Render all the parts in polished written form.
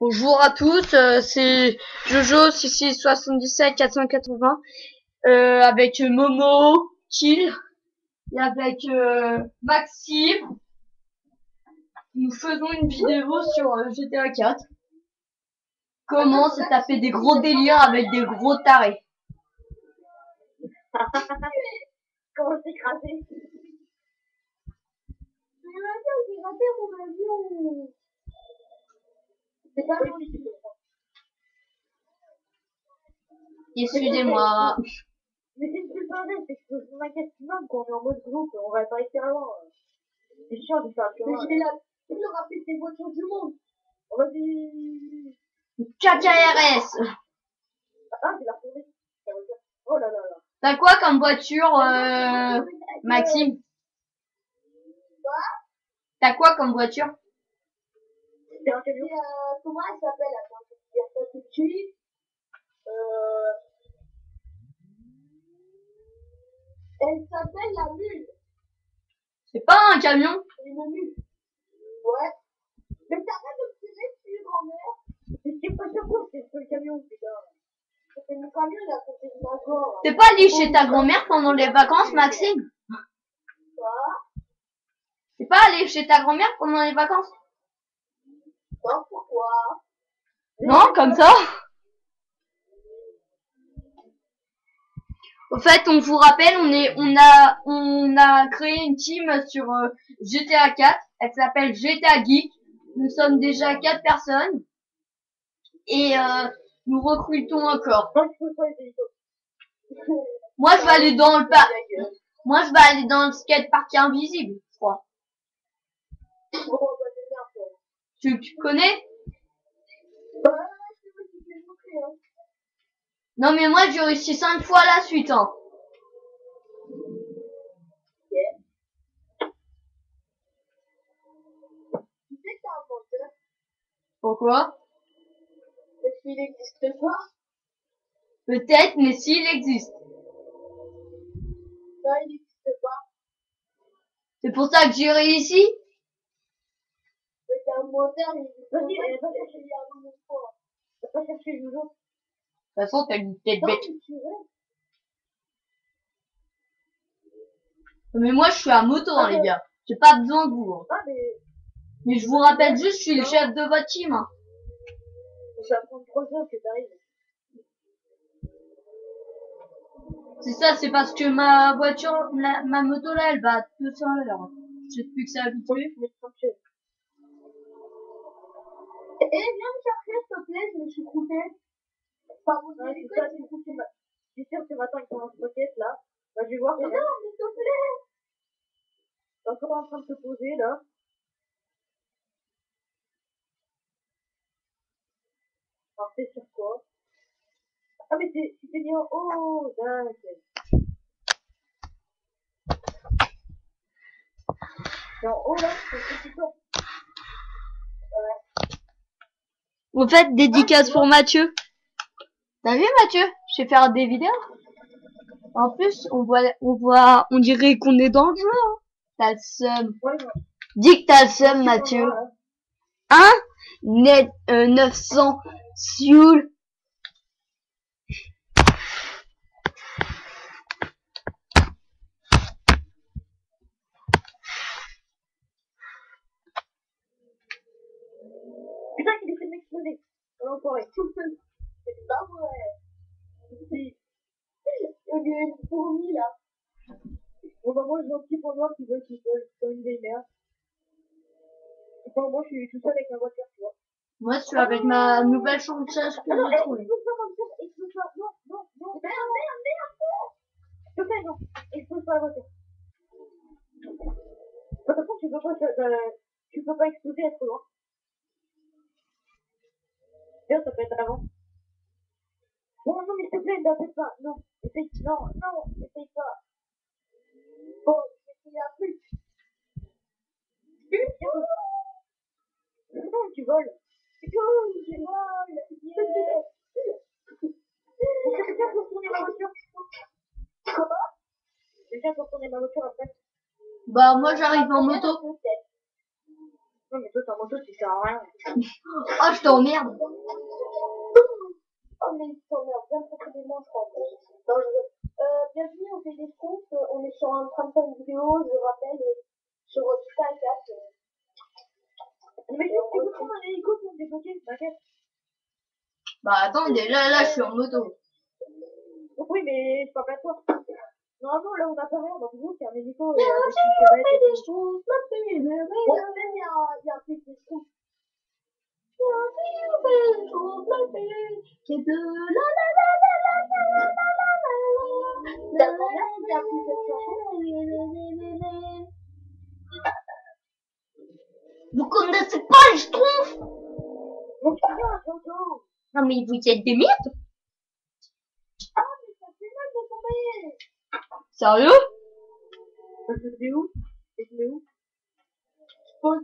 Bonjour à tous, c'est Jojo 6677 480 avec Momo, Kill et avec Maxime. Nous faisons une vidéo sur GTA 4. Comment se taper des gros délires avec des gros tarés. Comment s'écraser? Mais attends, j'ai raté mon avion. C'est pas moi qui fais ça. Excusez-moi. Mais c'est ce que je parlais, c'est que je m'inquiète même quand on est en mode groupe, on va pas rester avant. C'est chiant de faire ça. Mais j'ai la plus rapide des voitures du monde. On va dire. KKRS. Ah, c'est la fourmi. Oh là là là. T'as quoi comme voiture, Maxime? T'as quoi comme voiture? C'est un camion. Comment elle s'appelle? Attends, je vais dire ça tout de suite. Elle s'appelle la mule. C'est pas un camion? C'est une mule. Ouais. Mais t'arrêtes de me tirer dessus, grand-mère. Mais c'est pas sur quoi, c'est sur le camion, putain. C'est mon camion, il est à côté de ma gorge. T'es pas allé chez ta grand-mère pendant les vacances, Maxime? Quoi? T'es pas allé chez ta grand-mère pendant les vacances? Non, pourquoi? Non, comme ça. Au fait, on vous rappelle, on a créé une team sur GTA 4. Elle s'appelle GTA Geek. Nous sommes déjà 4 personnes et nous recrutons encore. Moi, je vais aller dans le parc. Moi, je vais aller dans le skatepark invisible, je crois. Tu connais? Non, mais moi, j'ai réussi 5 fois la suite, hein. Tu sais que t'es un menteur? Pourquoi? Parce qu'il n'existe pas. Peut-être, mais s'il existe. Non, il n'existe pas. C'est pour ça que j'ai réussi. Mais t'es un menteur, il n'existe pas. Elle va chercher les armes de fois. Elle va pas chercher Jojo. De toute façon, t'as une tête Non, bête. mais tu veux. Mais moi, je suis à moto, hein, les gars. J'ai pas besoin de vous. Hein. Ah, mais Mais je vous rappelle juste, je suis le chef de votre team. Hein. ça va prendre 3 heures que t'arrives. C'est ça, c'est parce que ma voiture, ma moto là, elle va à 200 à l'heure. Je sais plus que ça habitué. Mais tranquille. Eh, viens me chercher, s'il te plaît, je me suis croûté. Pardon, c'est ça, du coup, je suis sûr que ce matin, il commence pocket, là. Bah, je vais voir. Mais non, s'il te plaît. T'es encore en train de se poser, là. Alors, c'est sur quoi? Ah, mais c'était mis en haut, d'accord. C'est en haut, là, c'est tout. Au fait, dédicace pour Mathieu. T'as vu Mathieu? Je sais faire des vidéos. En plus, on dirait qu'on est dans le jeu. Hein. T'as le seum. Ouais, Dis que t'as le seum, Mathieu. Hein? Net 900 Sioul. Putain, qu'il essaie de m'exploser. L'enfoiré. C'est pas vrai. Si. Il y a une fourmi, là. Bon, bah, moi, j'ai un petit point noir qui veut tout seul, comme une vieille mère. Enfin, moi, je suis tout seul avec ma voiture, tu vois. Moi, je suis avec ma nouvelle chanteuse que j'ai trouvée. Explose pas, non, non, non. Merde, merde, merde, non. S'il te plaît, non. Explose pas la voiture. De toute façon, tu peux pas exploser, être loin. D'ailleurs, ça peut être à l'avant. Bon, non, mais s'il te plaît, n'appelle pas. Non, essaye, non, non, essaye pas. Bon, je vais essayer un truc. Non, tu voles. Oh, je vole. Yeah. J'ai déjà retourné ma voiture. Comment? J'ai déjà retourné ma voiture après. Bah, moi, j'arrive en moto. Non, Non, mais toi, ta moto, tu sers à rien. Oh, je t'emmerde. Oh, mais il t'emmerde bien profondément, je crois. Non, bienvenue au Télescope. On est sur un train de faire une vidéo, je rappelle, sur Star 4. Mais tu peux prendre un hélico pour me débloquer, t'inquiète. Bah attends, déjà là je suis en moto. Oui, mais je parle pas de toi. Normalement, là, on n'a pas rien, donc vous, c'est un hélico et avec une surette et tout. Ouais, même, il y a un petit Télescope. Vous connaissez pas les Schtroumpfs? Donc, viens, Jojo. Non mais vous êtes des mythes? Ah, mais ça fait mal de tomber. Sérieux? Ça se fait où? Et je mets où? Je pose.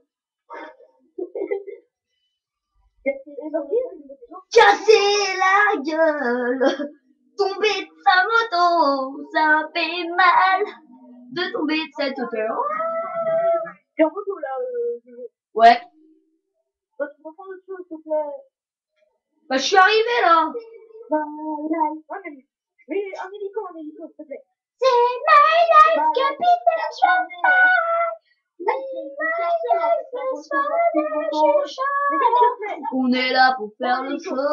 Casser la gueule, tomber de sa moto, ça fait mal de tomber de cette hauteur. T'es en moto là, Jojo. Ouais, Bah, tu peux prendre autre chose, s'il te plaît. bah je suis arrivé là. Ouais, mais un hélico, s'il te plaît. C'est my life, Capitaine On est là pour faire le show,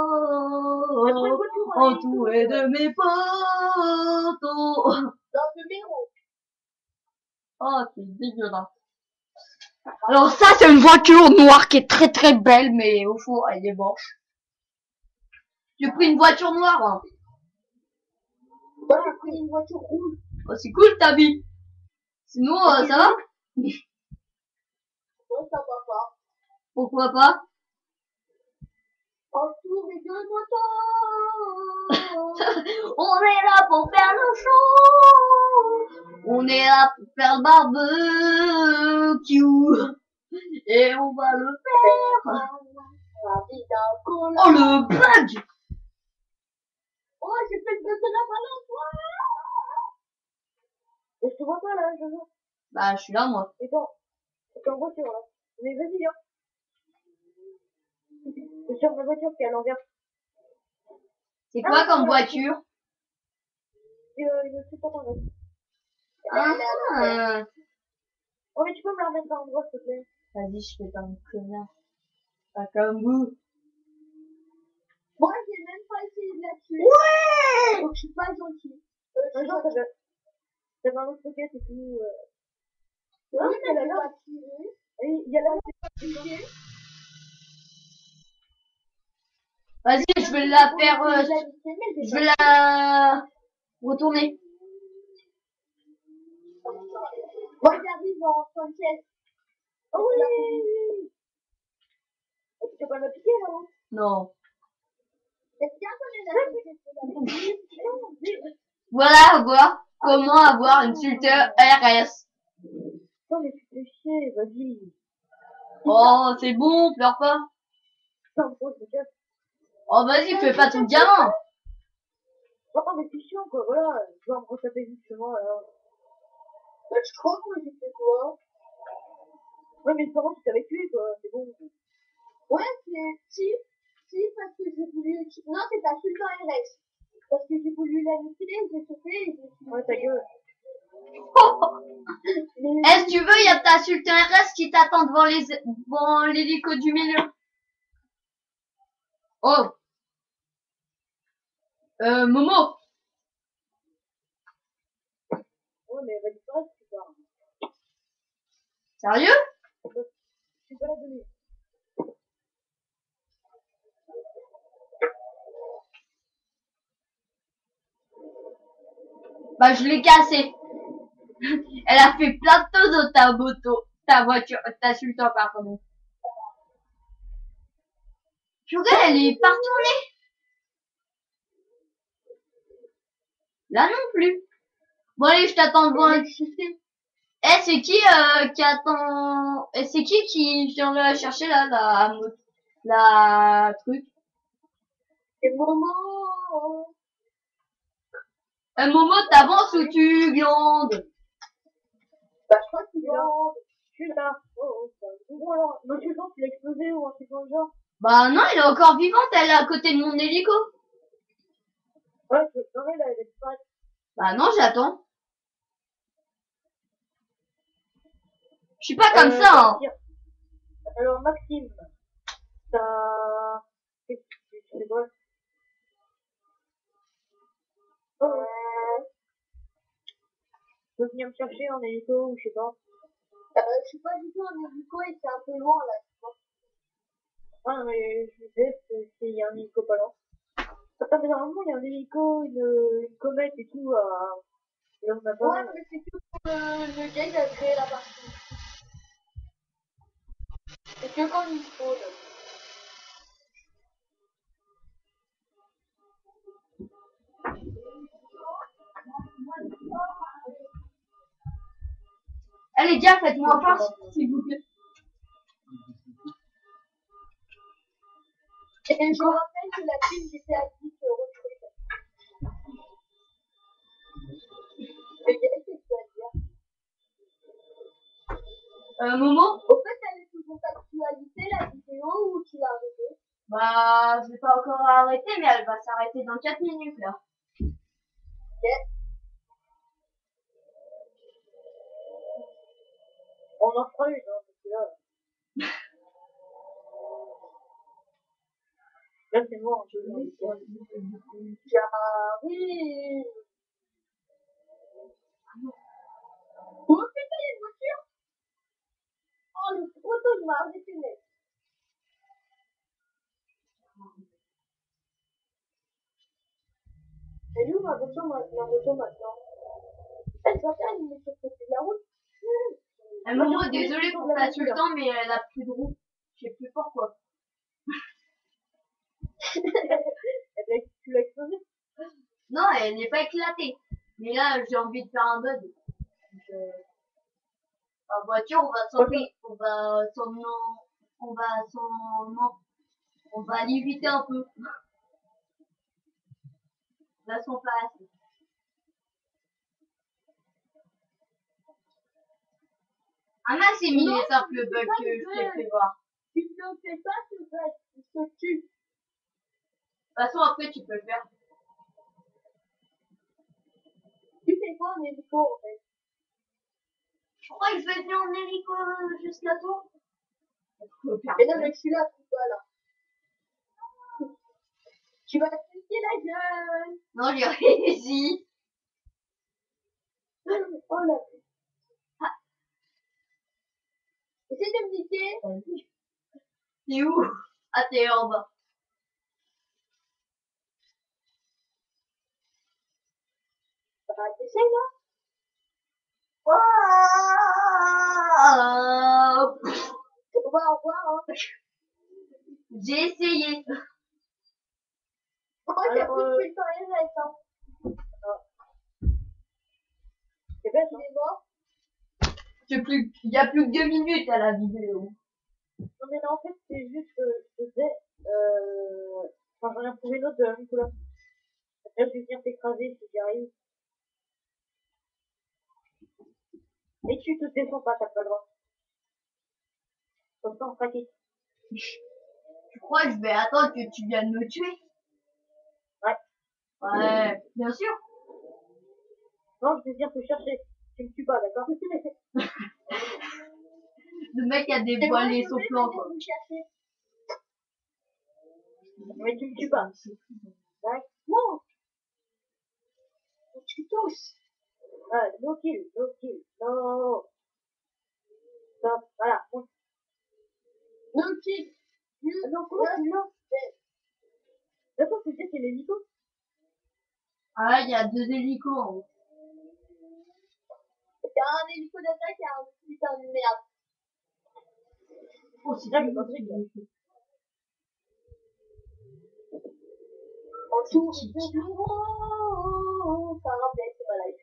entouré de mes potos. Dans le numéro. Oh, c'est dégueulasse. Alors ça, c'est une voiture noire qui est très très belle, mais au fond, elle est moche. J'ai pris une voiture noire. Hein. Moi, j'ai pris une voiture rouge. Oh, c'est cool ta vie. Sinon, ça va? Ouais, ça va pas. Pourquoi pas? Entouré de motos. On est là pour faire le show. On est là pour faire le barbecue. Et on va le faire. Oh, le bug! Oh, j'ai fait le bug de la balance. Et je te vois pas là, Jojo. Bah, je suis là, moi. Et toi, t'es en voiture là. Mais vas-y, viens. C'est sur ma voiture qui est à l'envers. C'est quoi comme voiture? C'est une petite attendante. Ah, Oh, mais tu peux me la remettre à l'endroit, s'il te plaît. vas-y, je fais comme connard. Pas comme vous. Moi, j'ai même pas essayé de la tuer. Ouais! Donc, je suis pas gentil. Genre, t'avais un autre pocket et tout. Oui, mais elle a l'air attirée. Il y a la attirée. Vas-y, je vais la faire, je vais la retourner. Moi, j'arrive en Sanchez. Oh oui! Tu peux pas me piquer, là? Non. Est-ce qu'il y a Voilà, voir comment avoir une Sulter RS. Non, mais tu fais chier, vas-y. Oh, c'est bon, pleure pas. Non, gros, je me casse. Oh, vas-y, fais pas tout le gamin. Non, mais c'est chiant, quoi, voilà. Je dois me retaper justement, alors. Bah, je crois que j'ai fait quoi? Ouais, mais pendant que j'étais avec lui, quoi, c'est bon. Ouais, si, parce que j'ai voulu, non, c'est ta Sultan RS. Parce que j'ai voulu l'annihiler, j'ai sauté et j'ai fait. Ouais, ta gueule. Est-ce que tu veux, il y a ta Sulter RS qui t'attend devant l'hélico du milieu. Oh. Momo. Ouais, mais vas-y, pas, c'est pas. Sérieux? Je suis pas la donner. Bah, je l'ai cassé. Elle a fait plein de choses dans ta moto, ta voiture, ta Sulter, pardon. Purée, elle est partout, là non plus. Bon, allez, je t'attends devant un système. Eh, c'est qui attend... Et c'est qui vient la chercher là, la truc? C'est Momo. Un moment, t'avances ou tu glandes? Bah, je crois qu'il glande. suis là. Oh, c'est un gros alors. Non, tu penses qu'il a explosé ou un truc dans le genre? Bah non, elle est encore vivante, elle est à côté de mon hélico. Ouais, je serai là, elle est pas. Bah non, j'attends. Je suis pas comme ça, hein. Alors, Maxime, t'as. Qu'est-ce que tu fais quoi? Tu peux venir me chercher en hélico ou je sais pas. Je suis pas du tout en hélico et c'est un peu loin là. Ah, mais je me disais qu'il y a un hélico pas loin. Attends, mais normalement, il y a un hélico, une comète et tout à. Là, on a pas. Ouais, mais c'est que pour le gars, il a créé la partie. C'est que quand il spawn. Allez, gars, faites-moi part, s'il vous plaît. Et je rappelle que la team GTA 10 recrute. Mais qu'est-ce que tu vas dire? Momo? Au fait, elle est toujours d'actualité la vidéo ou tu l'as arrêtée? Bah, je vais pas encore arrêter, mais elle va s'arrêter dans 4 minutes, là. Ok. On en fera une, hein, parce que là. Là, c'est moi, je vais dire. J'arrive. Oh putain, il y a une voiture. Oh, le poteau de m'a arrêté net. Elle est où ma voiture maintenant? Elle va faire une sur le côté de la route. Momo, désolé pour t'insultant, mais elle a plus de roue. Je sais plus pourquoi. Eh ben, tu l'as explosé? Non, elle n'est pas éclatée. Mais là, j'ai envie de faire un bug. Donc, en voiture, on va s'en, on va on va l'éviter un peu. Là, son face. Ah mince, c'est mis les simples bugs que je t'ai fait voir. Tu ne fais pas ce bug, il se tue. De toute façon, après, tu peux le faire. Tu fais quoi en hélico en fait? Je crois que je vais venir en hélico jusqu'à toi. Mais non, mais je suis là, tout pas là. Tu vas te piquer la gueule. Non, j'ai réussi. Oh là. Essaye de me niquer. T'es où? Ah, t'es en bas. Bah, t'essayes là. Oh, On va au revoir, hein. j'ai essayé. Moi, j'ai plus de temps et reste, hein. C'est bête, il est mort. Il y a plus que 2 minutes à la vidéo. Non, mais là, en fait, c'est juste que je faisais, enfin, j'en ai trouvé une autre de la même couleur. Après, je vais venir t'écraser si j'y arrive. Et tu te défends pas, t'as pas le droit. Comme ça, on sera quitte. Je crois que je vais attendre que tu viennes me tuer. Ouais. Ouais, bien sûr. Non, je vais venir te chercher. Tu me tues pas, d'accord? Le mec a dévoilé son plan, quoi. Mais tu me tues pas. Ouais. Non! Tu touches. Ah, no kill, no kill, no. Stop, voilà. No kill. Non, comment tu l'as? D'accord, c'est l'hélico. Ah, il y a 2 hélicos en haut. Il y a un hélico d'attaque et un putain de merde. Oh, c'est dingue, c'est En tout, ça rappelle, c'est pas live.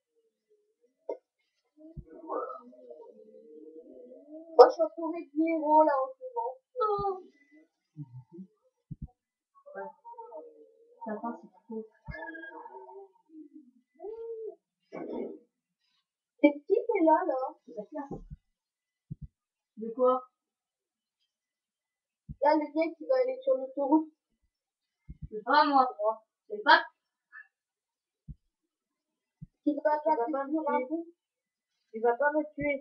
Moi, je suis entourée de héros là en ce moment. Non. Ouais. Ça passe, c'est trop. C'est qui qui est là, là? C'est la classe. mec qui va aller sur l'autoroute. C'est pas moi. C'est pas. Qui va pas me tuer. Tu vas pas me tuer.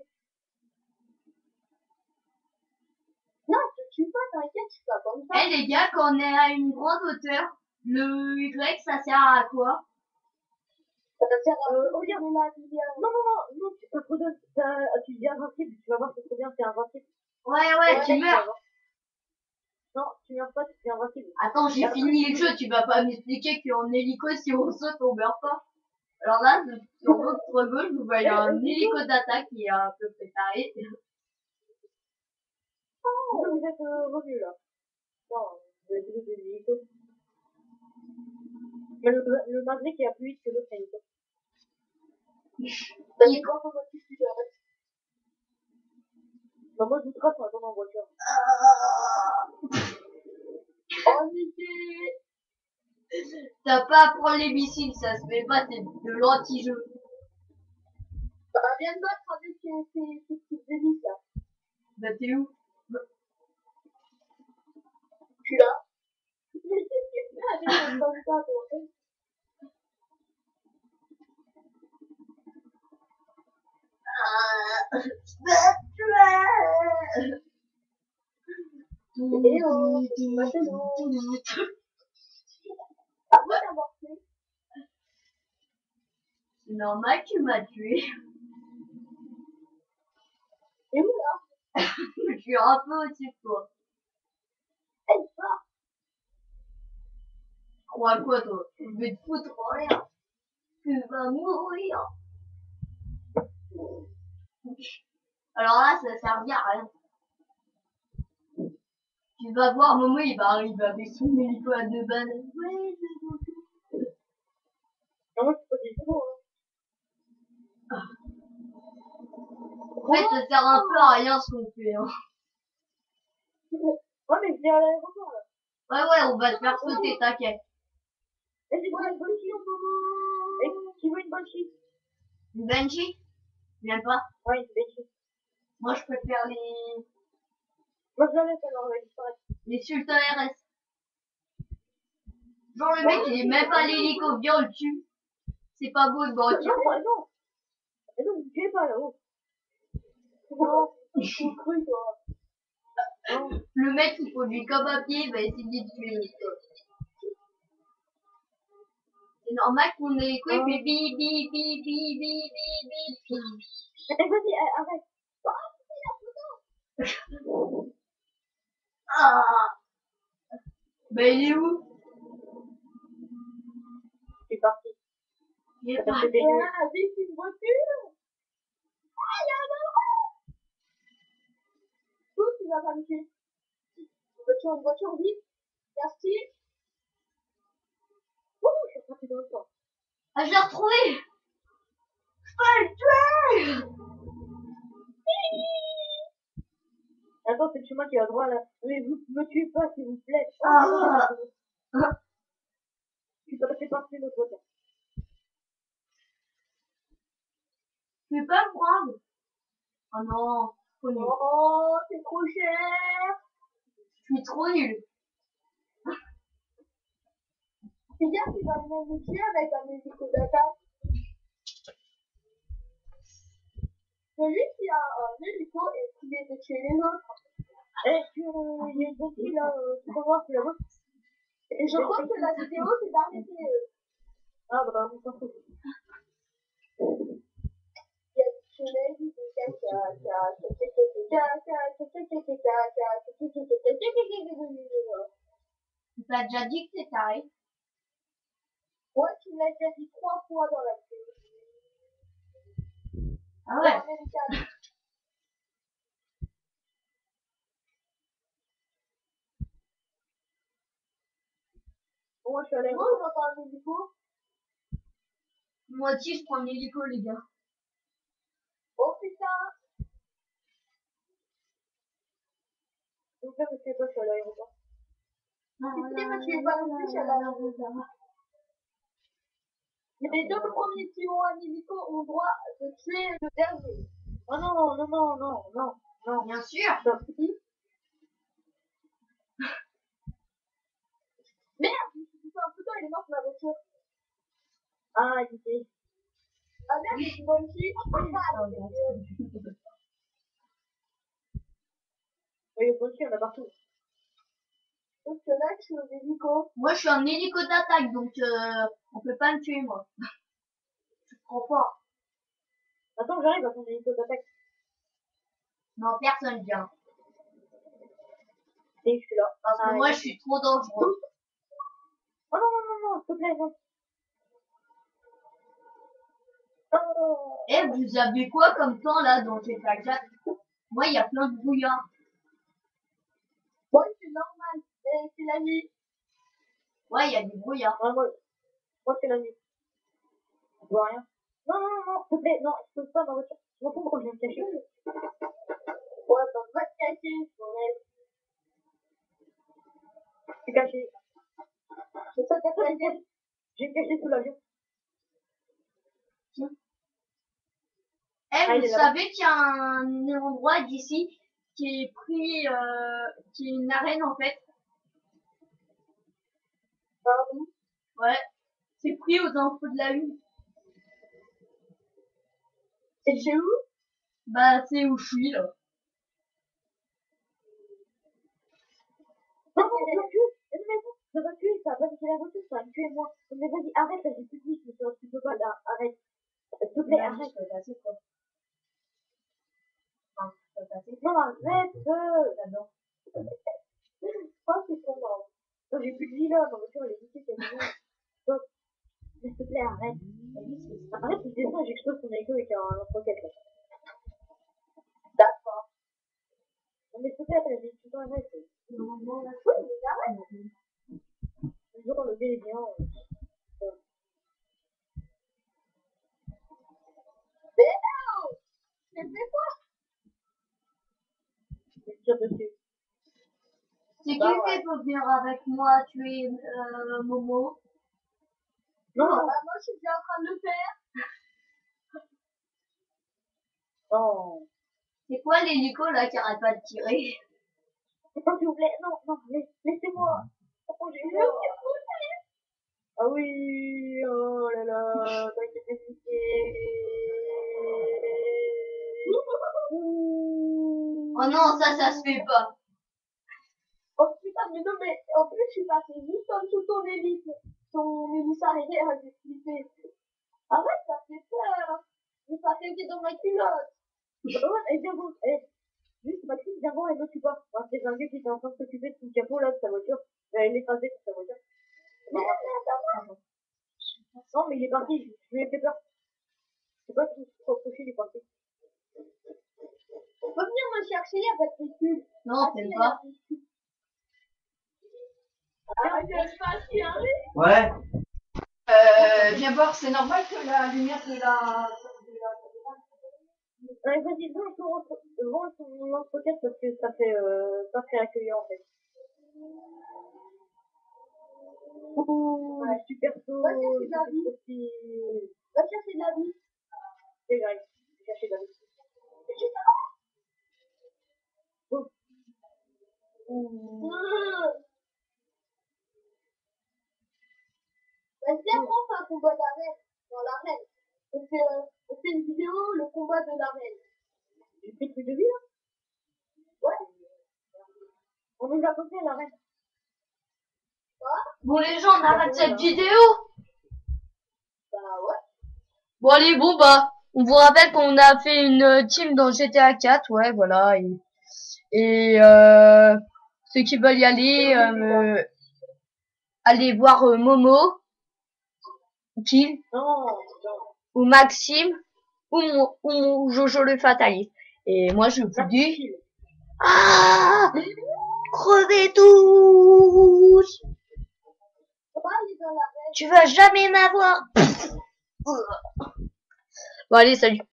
Non, je te tue pas, t'inquiète, je suis pas comme ça. Eh les gars, quand on est à une grande hauteur, le Y ça sert à quoi? Ça va faire regarde, on a non, tu te redonnes, tu dis invincible, tu vas voir, c'est trop bien, c'est invincible. Ouais, tu meurs. Non, tu meurs pas, tu es invincible. Attends, j'ai fini le jeu, tu vas pas m'expliquer qu'en hélico, si on saute, on meurt pas. Alors là, sur votre gauche, vous voyez un hélico d'attaque qui est un peu préparé. Vous êtes revenu là. Non, vous êtes deux hélico. Mais le Maverick est plus vite que l'autre hélico. T'as dit quoi, comment tu suis bah, moi je vous trace en attendant en voiture. Oh, Mickey! T'as pas à prendre les missiles, ça se fait pas, c'est de l'anti-jeu. Bah, viens de battre avec ces petites hélices là. Bah t'es où? Je suis là. Mais qu'est-ce que tu fais avec un comme ça, toi? C'est normal que tu m'as tué. Et où là? Je suis un peu au-dessus de toi. Elle part. Tu crois à quoi toi? Je vais te foutre en l'air. Tu vas mourir. Alors là, ça servait à rien. Tu vas voir, Momo, il va arriver avec son hélico à 2 balles. Ouais, c'est bon. Non, c'est pas des gros, hein. En fait, ça sert un peu à rien ce qu'on fait. Hein. Ouais, mais je vais à l'aéroport là. Ouais, on va te faire sauter, t'inquiète. Et j'ai pas une banshee en moment. Et qui veut une banshee? Une Benji? J'aime pas. Ouais, une banshee. Moi, je préfère les... Moi, je la laisse alors, elle va disparaître. les Sultan RS. Genre, le mec, il est même pas l'hélico, viens, on le tue. C'est pas beau de mentir. Non, non. Et donc, vous tuez pas là-haut. Non, je suis cru, toi. Non. Le mec, il faut lui comme un pied, il va essayer de tuer l'hélico. C'est normal qu'on ait hélico, il fait bi, bi, bi, bi, bi, bi, bi, bi. Mais vas-y, arrête. Ah! Ben, il est où? Je suis parti. Il est pas. Ah, vite, une voiture. Ah, il y a un endroit. Où tu vas pas me tuer? Une voiture, vite. Merci. Ouh, je suis parti dans le temps. Ah, je l'ai retrouvé! Je peux le tuer! Attends, c'est moi qui a droit là. Mais vous me tuez pas, s'il vous plaît. Ah. Tu peux passer par-dessus notre voiture. Tu peux pas me prendre? Oh non, trop nul. Oh, c'est trop cher. Je suis trop nul. Fais gaffe, il va venir nous tuer avec un hélico d'attaque. Celui qui a un hélico et qui est de tuer les autres. Et il y a une petite là, tu peux voir, c'est la vôtre. Et je crois que la vidéo s'est arrêtée. Ah bah, on s'en fout. Il y a du soleil, du T'as déjà dit que c'est carré. ouais, tu me l'as déjà dit 3 fois dans la vidéo. Ah ouais. Moi, je suis allée. Moi, on va pas un hélico. Moi aussi, je prends l'hélico, les gars. Oh putain! Donc là, je sais pas, je suis à l'aéroport. Décidément, je suis pas non plus, je suis à l'aéroport. Les deux premiers qui ont un hélico ont droit de tuer le dernier. Oh non, non, non, non, non, non. Bien sûr. Sorti. voiture. Ah, il était. Ah merde, c'est une bonne fille. Oui, les bonnes filles, on a partout. Donc là, je suis au hélico. Moi, je suis un hélico d'attaque, donc on peut pas me tuer, moi. Je comprends pas. Attends, j'arrive à ton hélico d'attaque. Non, personne vient. Et je suis là. Parce que moi, je suis trop dangereux. Oh non, non, non, non, s'il te plaît, non. Oh. Eh, vous avez quoi comme temps, là, dans GTA 4? Moi, il y a plein de brouillard. Ouais, c'est normal. C'est la nuit. Ouais, il y a du brouillard. Ouais, moi c'est la nuit. Je vois rien. Non, non, non, non, s'il te plaît, non, je peux pas ma voiture. Je m'en fous quand je vais me cacher. Ouais, bah, va te cacher, ouais. Je suis caché. C'est ça, t'as pas le cacher. Je vais me cacher sous l'avion. Eh, Ah, vous il est là-bas. savez qu'il y a un endroit d'ici qui est pris, qui est une arène, en fait. Pardon. Ouais. C'est pris aux infos de la une. Et chez où? Bah, c'est où je suis, là. Non, non, je vais tuer. Mais non, je vais tuer, ça va niquer la voiture, ça va me tuer moi. Mais vas-y, arrête, là, j'ai plus de vie, tu peux pas, là, arrête. S'il te plaît, arrête. Je peux passer, quoi. Enfin, je peux passer. Non, arrête. Là-dedans. Oh, c'est trop marrant. Non, j'ai plus de vie là, ma voiture elle est niquée, c'est bon. Stop. S'il te plaît, arrête. Arrête, tu descends, j'explose ton écho avec un lance-roquette là. D'accord. Non, mais s'il te plaît, j'ai tout le temps arrête. Normalement, là, Oui, mais arrête. Le jour, le gars est bien. Mais non! Mais fais quoi? Je tire dessus. c'est Bah, qui ouais. qui peut venir avec moi tuer Momo? Non, Non. bah, moi je suis déjà en train de le faire. Non. C'est quoi l'hélico, là, qui arrête pas de tirer? Attends, s'il vous plaît, non, non, laissez-moi. Oh, j'ai peur. Ah oui, oh là là, t'as été paniqué. Oh non, ça se fait pas. Oh putain, mais non, mais en plus, je suis passé juste en dessous de ton hélice arrivé à flippé. Arrête, ça fait peur. J'ai pas fait dans ma culotte. Ouais, et viens bon, juste Maxime, viens bon, et ne tue pas. Enfin, c'est un gars qui était en train de s'occuper de son capot là, de sa voiture. Il est écrasé sur sa voiture. Mais attends-moi. Non, mais il est parti, je lui ai fait peur. Je sais pas si trop approché, il est parti. On peut venir me chercher, y'a pas de véhicule. Non, c'est pas. Ah, je passe, il arrive. Ouais. Viens voir, c'est normal que la lumière de la... Ouais, vas-y, vends ton lance-roquette parce que ça fait pas très accueillant en fait. Ouh, ouais. Super saut. Va chercher de la vie. Va chercher de la vie. Et j'arrive. Je vais chercher de la vie. Oh. Vas-y, après, on fait un combat d'arène. Dans l'arène. On fait une vidéo, le combat de l'arène. J'ai fait plus de vie là? Ouais. On nous a posé à l'arène. Bon, les gens, on arrête cette vidéo. Bah ouais. Bon, allez, bon, bah, on vous rappelle qu'on a fait une team dans GTA 4, ouais, voilà. Et ceux qui veulent y aller, allez voir Momo, Kill, Non, ou Maxime, ou mon Jojo le Fataliste. Et moi, je vous dis... Ah, crevez tous. Tu vas jamais m'avoir. Bon, allez, salut.